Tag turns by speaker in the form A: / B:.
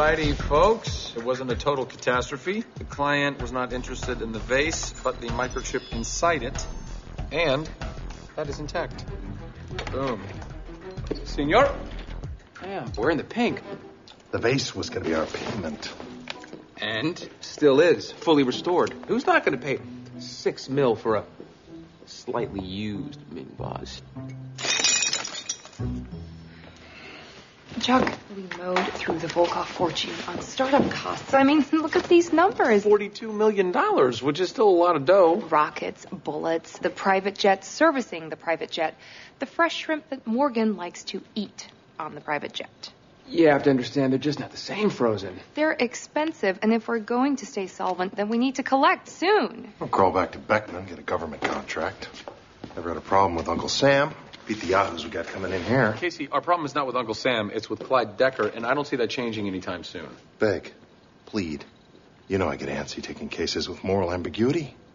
A: righty, folks. It wasn't a total catastrophe. The client was not interested in the vase, but the microchip inside it. And that is intact. Boom. Senor?
B: Damn, we're in the pink.
C: The vase was going to be our payment.
B: And still is, fully restored. Who's not going to pay $6 million for a slightly used Ming vase?
D: Chuck, we mowed through the Volkov fortune on startup costs. I mean, look at these numbers.
B: $42 million, which is still a lot of dough.
D: Rockets, bullets, the private jet servicing the private jet, the fresh shrimp that Morgan likes to eat on the private jet.
B: You have to understand, they're just not the same frozen.
D: They're expensive, and if we're going to stay solvent, then we need to collect soon.
C: We'll crawl back to Beckman, get a government contract. Never had a problem with Uncle Sam. Beat the yahoos we got coming in here.
A: Casey, our problem is not with Uncle Sam. It's with Clyde Decker, and I don't see that changing anytime soon.
C: Beg. Plead. You know I get antsy taking cases with moral ambiguity.